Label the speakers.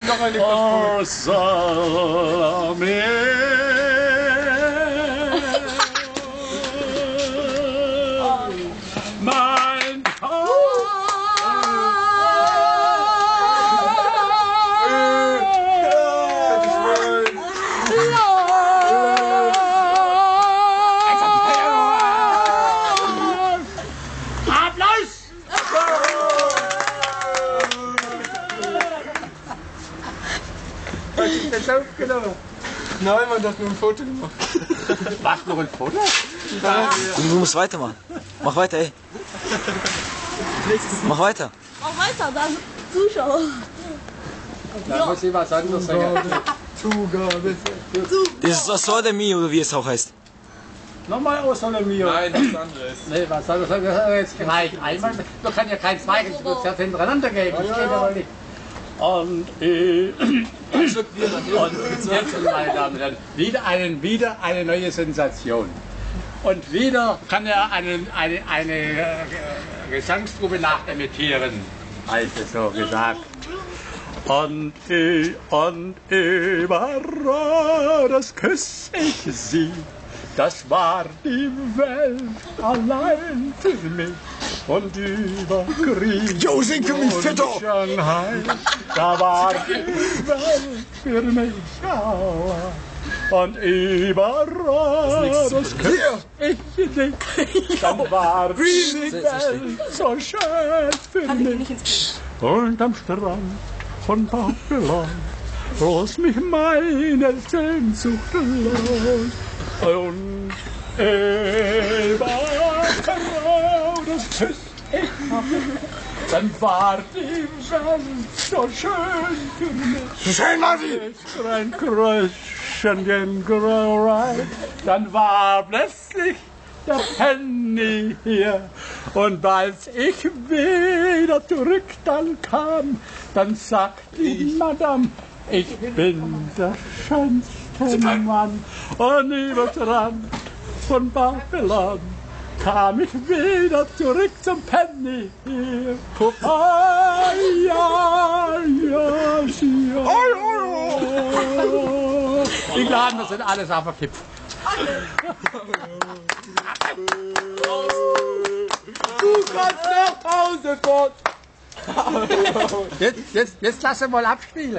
Speaker 1: Noch eine oh, Salome. Mein Applaus!
Speaker 2: Hast du das aufgenommen? Nein, man hat nur ein Foto gemacht.
Speaker 1: Was, noch ein Foto?
Speaker 2: Ja.
Speaker 3: Du musst weitermachen. Mach weiter, ey. Mach weiter.
Speaker 4: Mach weiter, da sind Zuschauer.
Speaker 1: Da muss ich was anderes sagen.
Speaker 2: Zugabe.
Speaker 3: Das ist Sole Mio, oder wie es auch heißt.
Speaker 1: Nochmal aus Mio.
Speaker 2: Nein, was anderes.
Speaker 1: Nee, was anderes? Das ist jetzt gleich einmal. Du kannst ja kein zweites Konzert hintereinander geben. Das geht aber nicht. Und jetzt, meine Damen und Herren, wieder eine neue Sensation. Und wieder kann er eine Gesangstruppe nachimitieren, heißt es so gesagt. Und überall, das küss ich sie, das war die Welt allein für mich. Und über Krieg
Speaker 2: Jo, sing für mich, Vetter!
Speaker 1: Shanghai, da war die Welt für mich allein. Und überall, das küss ich dich, dann war die Welt so schön für mich. Und am Strand von Babylon, wo es mich meine Sehnsucht los. Und überall, das küsst ich noch, dann war die Welt so schön für mich.
Speaker 2: So schön war sie!
Speaker 1: Ein Kröschen Grau, dann war plötzlich der Penny hier. Und als ich wieder zurück dann kam, dann sagte die Madame, ich bin der schönste Mann. Und über Strand von Babylon kam ich wieder zurück zum Penny hier. Ah, ja, ja, ja. Die Laden, das sind alles verkippt. Du kannst nach Hause fort. Jetzt lass ihn mal abspielen.